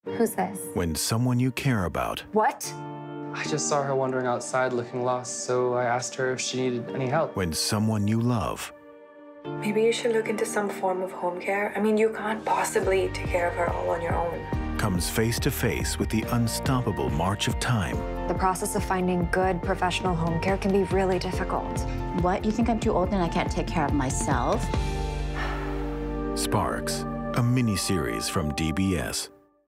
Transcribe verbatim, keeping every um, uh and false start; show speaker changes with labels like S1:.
S1: Who's this?
S2: When someone you care about.
S1: What?
S3: I just saw her wandering outside looking lost, so I asked her if she needed any help.
S2: When someone you love.
S4: Maybe you should look into some form of home care. I mean, you can't possibly take care of her all on your own.
S2: Comes face to face with the unstoppable march of time.
S1: The process of finding good professional home care can be really difficult.
S5: What? You think I'm too old and I can't take care of myself?
S2: SPARKS, a mini-series from D B S.